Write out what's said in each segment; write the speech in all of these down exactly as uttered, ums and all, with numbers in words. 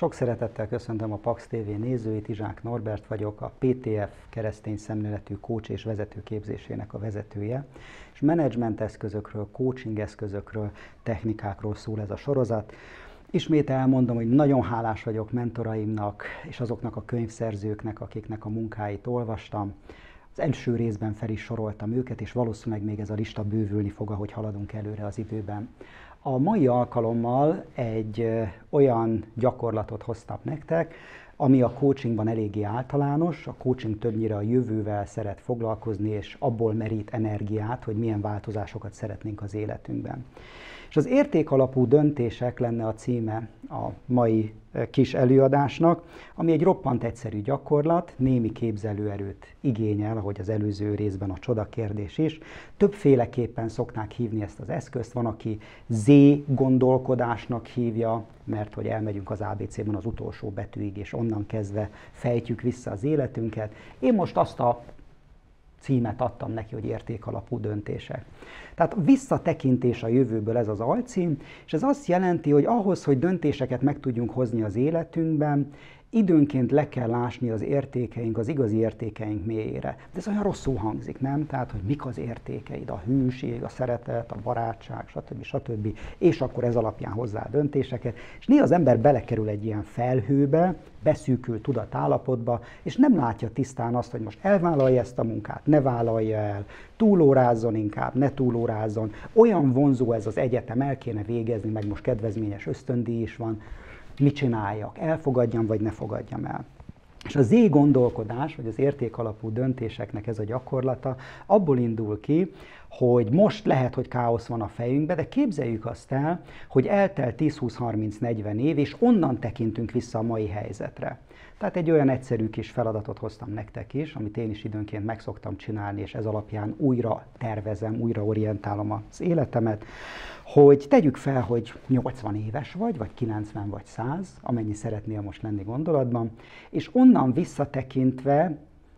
Sok szeretettel köszöntöm a Pax té vé nézőit, Izsák Norbert vagyok, a pé té ef keresztény szemléletű coach és vezetőképzésének a vezetője, és menedzsment eszközökről, coaching eszközökről, technikákról szól ez a sorozat. Ismét elmondom, hogy nagyon hálás vagyok mentoraimnak és azoknak a könyvszerzőknek, akiknek a munkáit olvastam. Az első részben fel is soroltam őket, és valószínűleg még ez a lista bővülni fog, ahogy haladunk előre az időben. A mai alkalommal egy olyan gyakorlatot hoztam nektek, ami a coachingban eléggé általános. A coaching többnyire a jövővel szeret foglalkozni, és abból merít energiát, hogy milyen változásokat szeretnénk az életünkben. És az értékalapú döntések lenne a címe a mai kis előadásnak, ami egy roppant egyszerű gyakorlat, némi képzelőerőt igényel, ahogy az előző részben a csoda kérdés is. Többféleképpen szokták hívni ezt az eszközt, van, aki Z-gondolkodásnak hívja, mert hogy elmegyünk az á bé cében az utolsó betűig, és onnan kezdve fejtjük vissza az életünket. Én most azt a címet adtam neki, hogy értékalapú döntések. Tehát visszatekintés a jövőből ez az alcím, és ez azt jelenti, hogy ahhoz, hogy döntéseket meg tudjunk hozni az életünkben, időnként le kell lásni az értékeink, az igazi értékeink mélyére. De ez olyan rosszul hangzik, nem? Tehát, hogy mik az értékeid, a hűség, a szeretet, a barátság, stb. stb. És akkor ez alapján hozzá döntéseket. És néha az ember belekerül egy ilyen felhőbe, beszűkült tudatállapotba, és nem látja tisztán azt, hogy most elvállalja ezt a munkát, ne vállalja el, túlórázzon inkább, ne túlórázzon. Olyan vonzó ez az egyetem, el kéne végezni, meg most kedvezményes ösztöndíj is van. Mit csináljak? Elfogadjam, vagy ne fogadjam el? És a Z-gondolkodás, vagy az értékalapú döntéseknek ez a gyakorlata abból indul ki, hogy most lehet, hogy káosz van a fejünkben, de képzeljük azt el, hogy eltelt tíz, húsz, harminc, negyven év, és onnan tekintünk vissza a mai helyzetre. Tehát egy olyan egyszerű kis feladatot hoztam nektek is, amit én is időnként meg szoktam csinálni, és ez alapján újra tervezem, újra orientálom az életemet, hogy tegyük fel, hogy nyolcvan éves vagy, vagy kilencven, vagy száz, amennyi szeretnél most lenni gondolatban, és onnan visszatekintve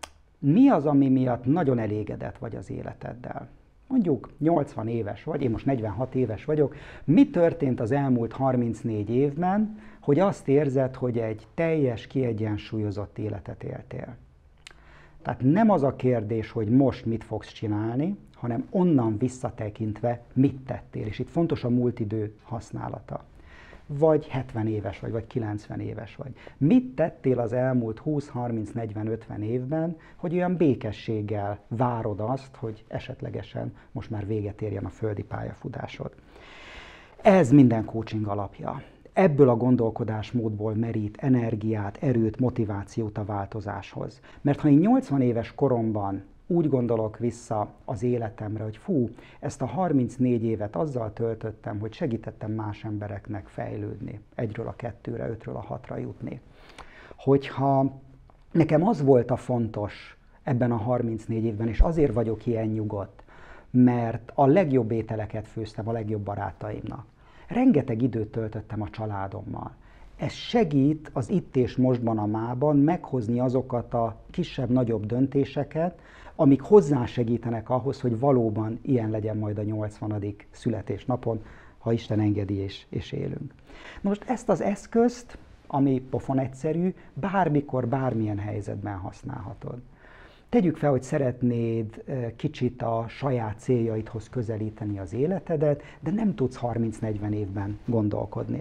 mi az, ami miatt nagyon elégedett vagy az életeddel. Mondjuk nyolcvan éves vagy, én most negyvenhat éves vagyok, mi történt az elmúlt harmincnégy évben, hogy azt érzed, hogy egy teljes, kiegyensúlyozott életet éltél. Tehát nem az a kérdés, hogy most mit fogsz csinálni, hanem onnan visszatekintve mit tettél. És itt fontos a múlt idő használata. Vagy hetven éves vagy, vagy kilencven éves vagy. Mit tettél az elmúlt húsz, harminc, negyven, ötven évben, hogy olyan békességgel várod azt, hogy esetlegesen most már véget érjen a földi pályafutásod. Ez minden coaching alapja. Ebből a gondolkodásmódból merít energiát, erőt, motivációt a változáshoz. Mert ha én nyolcvan éves koromban úgy gondolok vissza az életemre, hogy fú, ezt a harmincnégy évet azzal töltöttem, hogy segítettem más embereknek fejlődni, egyről a kettőre, ötről a hatra jutni. Hogyha nekem az volt a fontos ebben a harmincnégy évben, és azért vagyok ilyen nyugodt, mert a legjobb ételeket főztem a legjobb barátaimnak. Rengeteg időt töltöttem a családommal. Ez segít az itt és mostban a mában meghozni azokat a kisebb-nagyobb döntéseket, amik hozzásegítenek ahhoz, hogy valóban ilyen legyen majd a nyolcvanadik születésnapon, ha Isten engedi és, és élünk. Most ezt az eszközt, ami pofon egyszerű, bármikor, bármilyen helyzetben használhatod. Tegyük fel, hogy szeretnéd kicsit a saját céljaidhoz közelíteni az életedet, de nem tudsz harminc-negyven évben gondolkodni.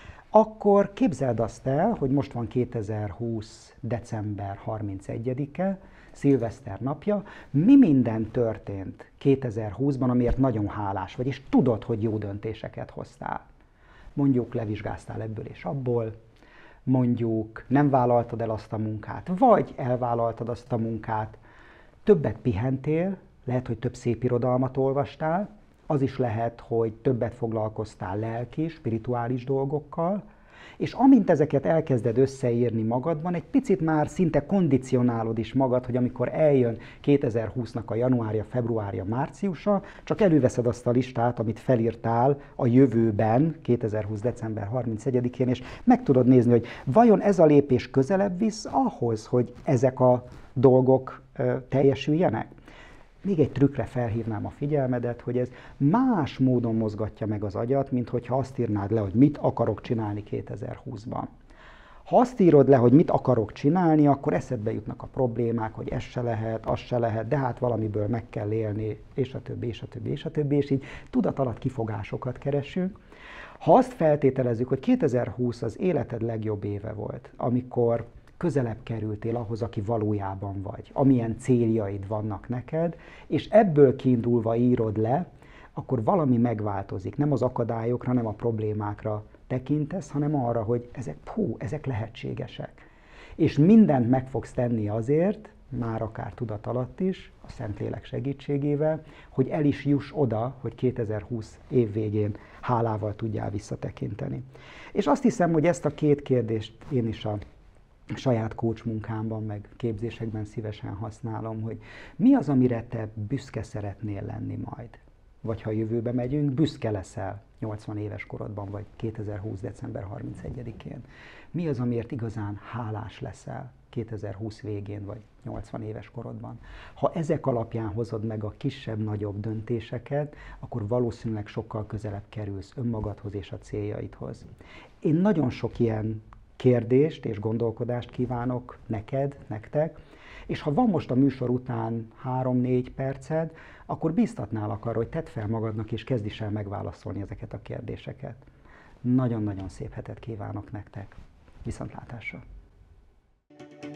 Akkor képzeld azt el, hogy most van kétezer-húsz. december harmincegyedike, szilveszter napja, mi minden történt kétezer-húszban, amiért nagyon hálás vagy, és tudod, hogy jó döntéseket hoztál. Mondjuk levizsgáztál ebből és abból, mondjuk nem vállaltad el azt a munkát, vagy elvállaltad azt a munkát, többet pihentél, lehet, hogy több szép irodalmat olvastál, az is lehet, hogy többet foglalkoztál lelki, spirituális dolgokkal, és amint ezeket elkezded összeírni magadban, egy picit már szinte kondicionálod is magad, hogy amikor eljön kétezer-húsznak a januárja, februárja, márciusa, csak előveszed azt a listát, amit felírtál a jövőben, kétezer-húsz. december harmincegyedikén, és meg tudod nézni, hogy vajon ez a lépés közelebb visz ahhoz, hogy ezek a dolgok ö, teljesüljenek. Még egy trükkre felhívnám a figyelmedet, hogy ez más módon mozgatja meg az agyat, mint hogyha azt írnád le, hogy mit akarok csinálni kétezer-húszban. Ha azt írod le, hogy mit akarok csinálni, akkor eszedbe jutnak a problémák, hogy ez se lehet, az se lehet, de hát valamiből meg kell élni, és a többi, és a többi, és a többi, és így tudat alatt kifogásokat keresünk. Ha azt feltételezzük, hogy kétezer-húsz az életed legjobb éve volt, amikor közelebb kerültél ahhoz, aki valójában vagy, amilyen céljaid vannak neked, és ebből kiindulva írod le, akkor valami megváltozik. Nem az akadályokra, nem a problémákra tekintesz, hanem arra, hogy ezek, hú, ezek lehetségesek. És mindent meg fogsz tenni azért, már akár tudat alatt is, a Szentlélek segítségével, hogy el is juss oda, hogy kétezer-húsz év végén hálával tudjál visszatekinteni. És azt hiszem, hogy ezt a két kérdést én is a saját coach munkámban, meg képzésekben szívesen használom, hogy mi az, amire te büszke szeretnél lenni majd? Vagy ha a jövőbe megyünk, büszke leszel nyolcvan éves korodban, vagy kétezer-húsz. december harmincegyedikén. Mi az, amiért igazán hálás leszel kétezer-húsz végén, vagy nyolcvan éves korodban? Ha ezek alapján hozod meg a kisebb-nagyobb döntéseket, akkor valószínűleg sokkal közelebb kerülsz önmagadhoz és a céljaidhoz. Én nagyon sok ilyen kérdést és gondolkodást kívánok neked, nektek, és ha van most a műsor után három-négy perced, akkor bíztatnálak arra, hogy tedd fel magadnak, és kezdj is el megválaszolni ezeket a kérdéseket. Nagyon-nagyon szép hetet kívánok nektek. Viszontlátásra!